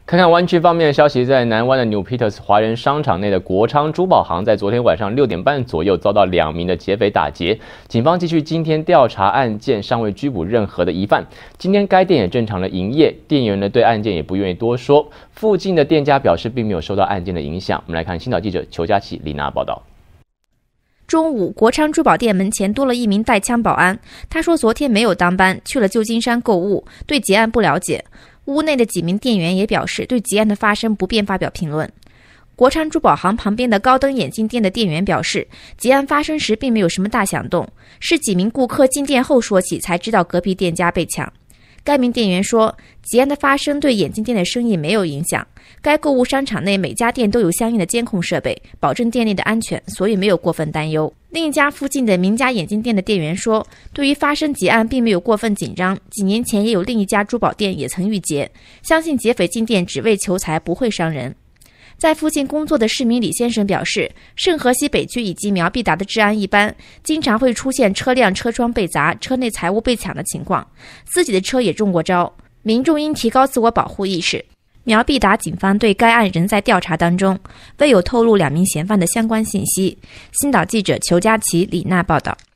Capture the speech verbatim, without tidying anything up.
看看湾区方面的消息，在南湾的 New Peters 华人商场内的国昌珠宝行，在昨天晚上六点半左右遭到两名的劫匪打劫。警方继续今天调查案件，尚未拘捕任何的疑犯。今天该店也正常的营业，店员呢对案件也不愿意多说。附近的店家表示并没有受到案件的影响。我们来看新岛记者裘佳琪、李娜报道。 中午，国昌珠宝店门前多了一名带枪保安。他说昨天没有当班，去了旧金山购物，对结案不了解。屋内的几名店员也表示对结案的发生不便发表评论。国昌珠宝行旁边的高登眼镜店的店员表示，结案发生时并没有什么大响动，是几名顾客进店后说起才知道隔壁店家被抢。该名店员说，结案的发生对眼镜店的生意没有影响。该购物商场内每家店都有相应的监控设备，保证店内的安全，所以没有过分担忧。另一家附近的名家眼镜店的店员说，对于发生劫案并没有过分紧张，几年前也有另一家珠宝店也曾遇劫，相信劫匪进店只为求财，不会伤人。在附近工作的市民李先生表示，圣荷西北区以及苗必达的治安一般，经常会出现车辆车窗被砸、车内财物被抢的情况，自己的车也中过招，民众应提高自我保护意识。苗必达警方对该案仍在调查当中，未有透露两名嫌犯的相关信息。新岛记者裘佳琪、李娜报道。